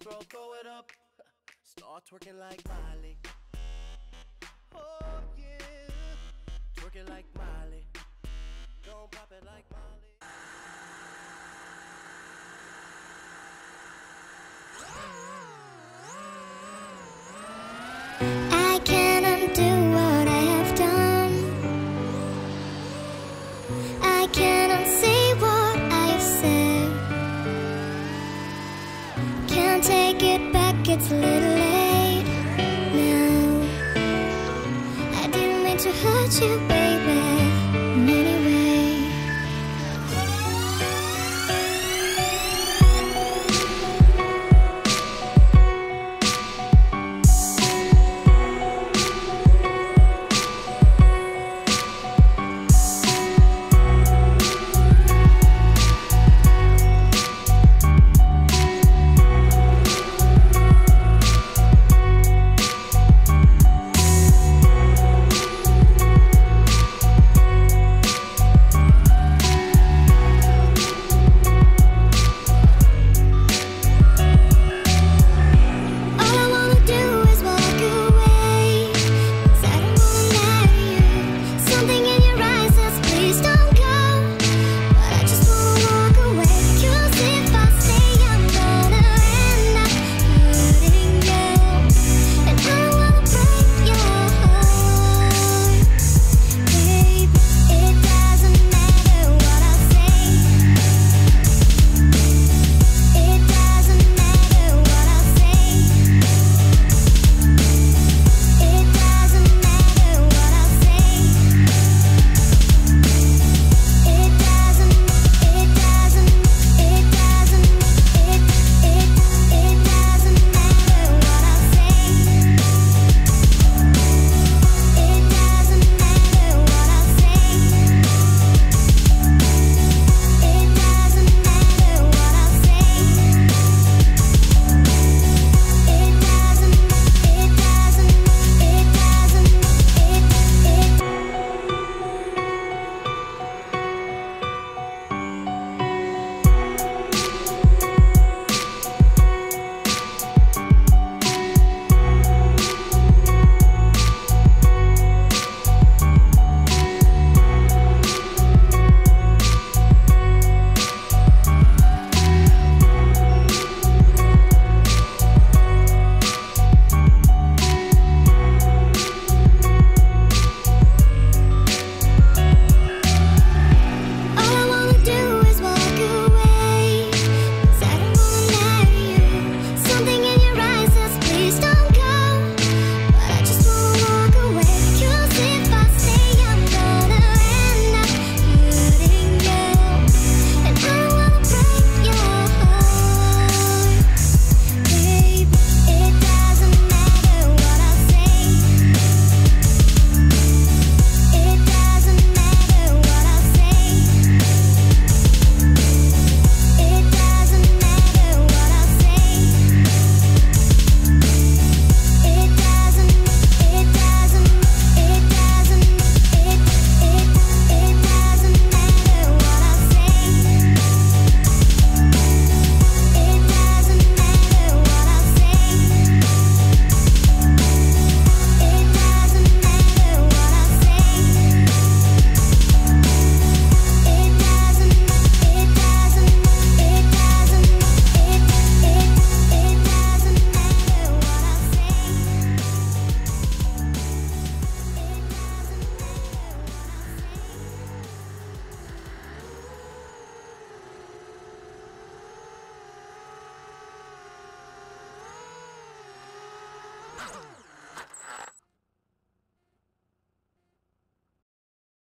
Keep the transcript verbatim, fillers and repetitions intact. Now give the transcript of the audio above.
throw, throw it up. Start twerking like Miley. Oh yeah, twerking like Miley. Don't pop it like Miley. I can't undo what I have done. I can't unsay what I've said. Can't take it back, it's a little late now. I didn't mean to hurt you, baby.